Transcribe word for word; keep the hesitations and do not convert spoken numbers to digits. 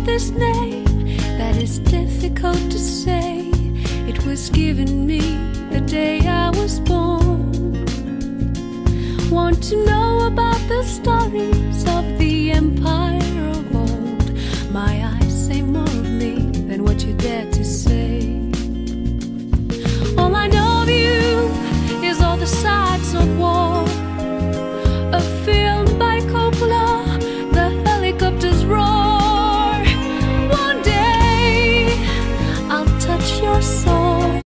this name that is difficult to say. It was given me the day I was born. Want to know about